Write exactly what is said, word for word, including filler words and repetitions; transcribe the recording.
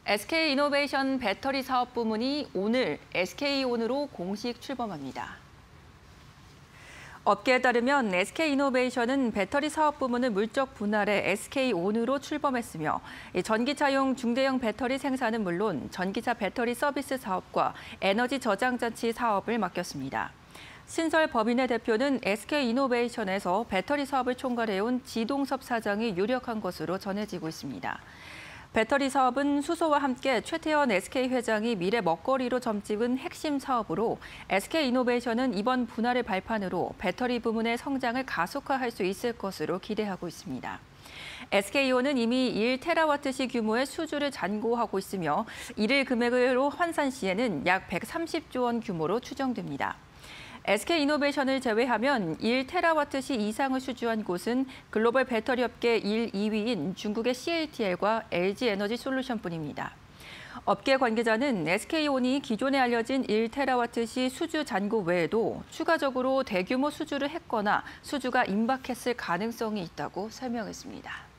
에스케이이노베이션 배터리 사업 부문이 오늘 에스케이온으로 공식 출범합니다. 업계에 따르면 에스케이이노베이션은 배터리 사업 부문을 물적 분할해 에스케이온으로 출범했으며 전기차용 중대형 배터리 생산은 물론 전기차 배터리 서비스 사업과 에너지 저장 장치 사업을 맡겼습니다. 신설 법인의 대표는 에스케이이노베이션에서 배터리 사업을 총괄해온 지동섭 사장이 유력한 것으로 전해지고 있습니다. 배터리 사업은 수소와 함께 최태원 에스케이 회장이 미래 먹거리로 점찍은 핵심 사업으로 에스케이이노베이션은 이번 분할의 발판으로 배터리 부문의 성장을 가속화할 수 있을 것으로 기대하고 있습니다. 에스케이온은 이미 일 테라와트시 규모의 수주를 잔고하고 있으며 이를 금액으로 환산 시에는 약 백삼십조 원 규모로 추정됩니다. 에스케이이노베이션을 제외하면 일 테라와트시 이상을 수주한 곳은 글로벌 배터리 업계 일, 이 위인 중국의 씨에이티엘과 엘지에너지솔루션뿐입니다. 업계 관계자는 에스케이온이 기존에 알려진 일 테라와트시 수주 잔고 외에도 추가적으로 대규모 수주를 했거나 수주가 임박했을 가능성이 있다고 설명했습니다.